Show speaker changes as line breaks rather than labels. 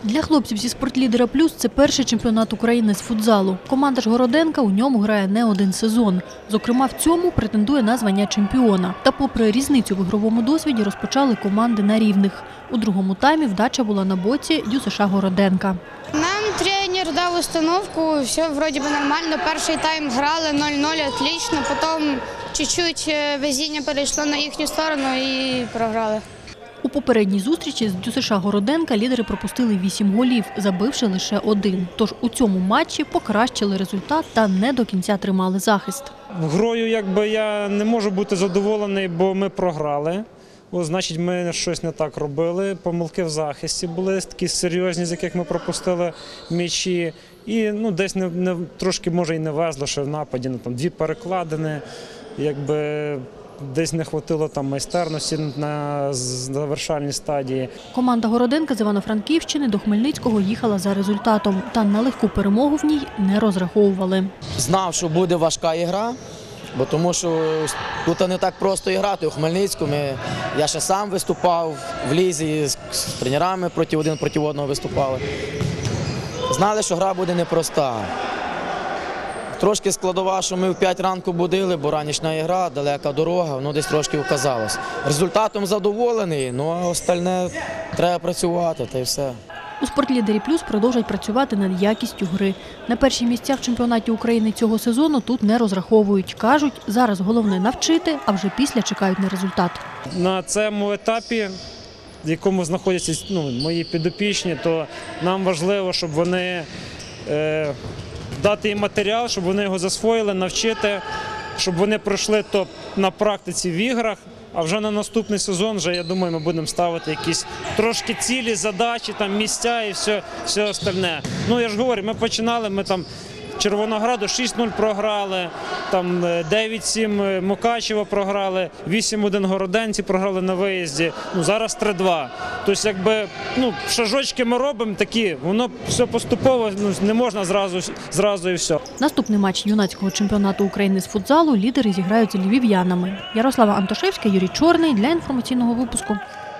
Для хлопців зі «Спортлідера Плюс» це перший чемпіонат України з футзалу. Команда ж Городенка у ньому грає не один сезон. Зокрема, в цьому претендує на звання чемпіона. Та попри різницю в ігровому досвіді розпочали команди на рівних. У другому таймі вдача була на боці ДЮСШ Городенка.
Нам тренер дав установку, все вроде бы нормально. Перший тайм грали 0-0, отлично. Потім чуть-чуть везіння перейшло на їхню сторону і програли.
У попередній зустрічі з ДЮСШ Городенка лідери пропустили 8 голів, забивши лише 1. Тож у цьому матчі покращили результат та не до кінця тримали захист.
Грою я не можу бути задоволений, бо ми програли. Значить, ми щось не так робили. Помилки в захисті були такі серйозні, з яких ми пропустили м'ячі. І десь трошки, може, і не везло, що в нападі дві перекладини, десь не хватило майстерності на завершальній стадії.
Команда Городенка з Івано-Франківщини до Хмельницького їхала за результатом. Та на легку перемогу в ній не розраховували.
Знав, що буде важка гра, бо тому що тут не так просто грати. У Хмельницькому я ще сам виступав в лізі, з тренерами один проти одного виступали. Знали, що гра буде непроста. Трошки складова, що ми в 5 ранку будили, бо ранішня гра, далека дорога, воно десь трошки вказалось. Результатом задоволений, а остальне треба працювати, та й все.
У «Спортлідері Плюс» продовжать працювати над якістю гри. На перші місця в чемпіонаті України цього сезону тут не розраховують. Кажуть, зараз головне навчити, а вже після чекають на результат.
На цьому етапі, в якому знаходяться мої підопічні, то нам важливо, щоб вони дати їм матеріал, щоб вони його засвоїли, навчити, щоб вони пройшли то на практиці в іграх. А вже на наступний сезон, я думаю, ми будемо ставити якісь трошки цілі, задачі, місця і все остальне. Я ж говорю, ми починали, Червонограду 6-0 програли, 9-7 Мукачево програли, 8-1 Городенці програли на виїзді, зараз 3-2. Тобто, шажочки ми робимо такі, воно все поступово, не можна зразу і все.
Наступний матч юнацького чемпіонату України з футзалу лідери зіграють з львів'янами. Ярослава Антошевська, Юрій Чорний для інформаційного випуску.